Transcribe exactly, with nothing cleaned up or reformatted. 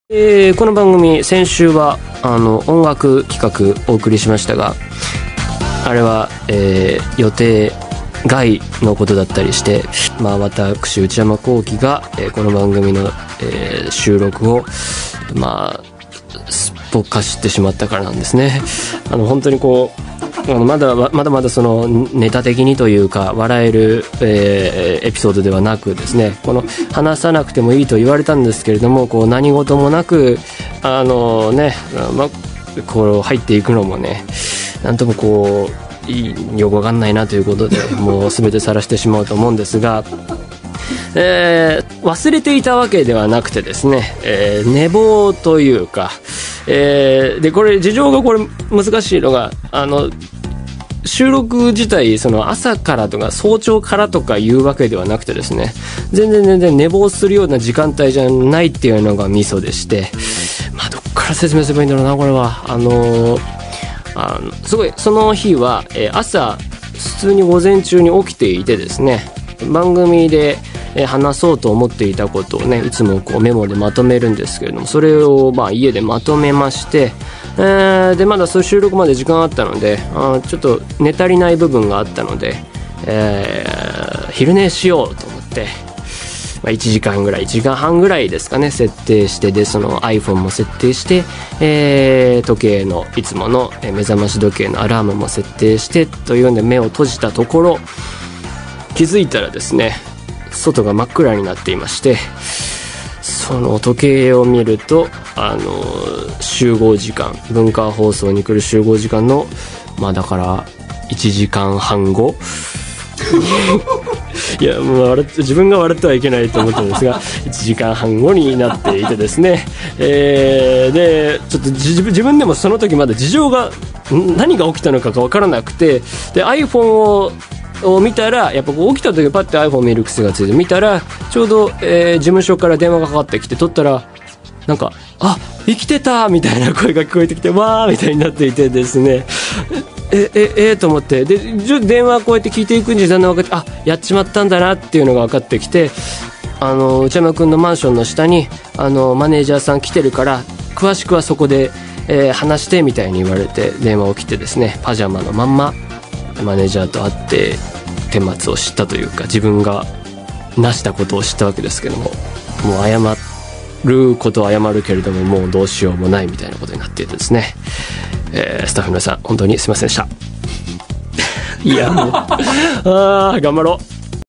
えー、この番組先週はあの音楽企画お送りしましたが、あれは、えー、予定外のことだったりして、まあ、私内山聖輝が、えー、この番組の、えー、収録をまあすっぽかしてしまったからなんですね。あの本当にこうあのまだまだまだそのネタ的にというか笑える、えー、エピソードではなくですね、この話さなくてもいいと言われたんですけれども、こう何事もなくあのね、ま、こう入っていくのもね、なんともこういいよくわかんないなということで、もう全て晒してしまうと思うんですが、えー、忘れていたわけではなくてですね、えー、寝坊というか、えー、でこれ事情がこれ難しいのが、あの収録自体その朝からとか早朝からとかいうわけではなくてですね、全然全然寝坊するような時間帯じゃないっていうのがミソでして、まあどっから説明すればいいんだろうなこれは。あのー、あのすごいその日は、えー、朝普通に午前中に起きていてですね、番組で話そうと思っていたことをね、いつもこうメモでまとめるんですけれども、それをまあ家でまとめまして、えー、でまだそう収録まで時間あったので、あちょっと寝足りない部分があったので、えー、昼寝しようと思って、まあ、いちじかんぐらいいちじかんはんぐらいですかね設定して、でその iPhone も設定して、えー、時計のいつもの目覚まし時計のアラームも設定してというので目を閉じたところ、気づいたらですね外が真っ暗になっていまして、その時計を見るとあの集合時間、文化放送に来る集合時間のまあだからいちじかんはんごいやもう笑って自分が笑ってはいけないと思ったんですがいちじかんはんごになっていてですね、えー、でちょっと自自分でもその時まだ事情が何が起きたのかが分からなくて、で iPhone をを見たらやっぱこう起きた時パッて iPhone 見る癖がついて見たら、ちょうど、えー、事務所から電話がかかってきて取ったら、なんかあ生きてたみたいな声が聞こえてきて、わーみたいになっていてですね、えええー、と思って、で電話こうやって聞いていくんじゃだんだん分かって、あやっちまったんだなっていうのが分かってきて、あの内山くんのマンションの下にあのマネージャーさん来てるから詳しくはそこで、えー、話してみたいに言われて電話を切ってですね、パジャマのまんまマネージャーと会って顛末を知ったというか、自分がなしたことを知ったわけですけども、もう謝ることは謝るけれどももうどうしようもないみたいなことになっていてですね、えー、スタッフの皆さん本当にすいませんでしたいやもうあー頑張ろう。